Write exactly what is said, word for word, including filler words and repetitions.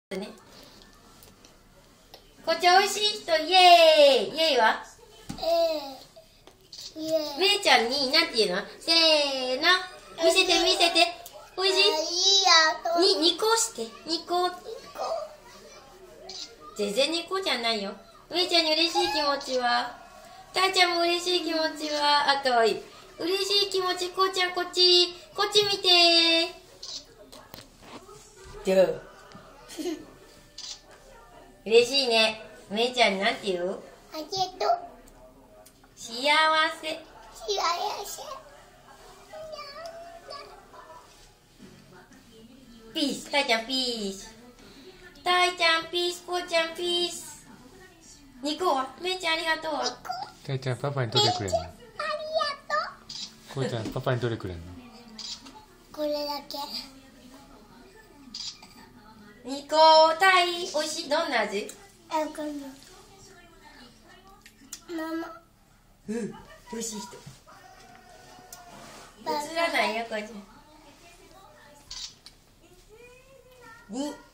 ね、こっちおいしい人イエーイ。イエーイはえー、イエーイ。 めいちゃんに何て言うの？せーの、見せて見せて。おいしい？に、にこしてにこ。全然にこじゃないよ。めいちゃんに嬉しい気持ちは、たーちゃんも嬉しい気持ちは、あ、かわいい。嬉しい気持ち、こうちゃんこっちこっち見てー。どう嬉しいね。めいちゃんになんて言う？ ありがとう。 幸せ。 幸せ。 ピース。たいちゃんピース。たいちゃんピース。こうちゃんピース。にこは？めいちゃんありがとうは？ たいちゃんパパにどれくれんの？ ありがとう。 こうちゃんパパにどれくれんの？ これだけ。 にこたいおいしい。どんな味？ あ、こんな。ママ。 うん、おいしい人。映らないよ、こうちゃん。に。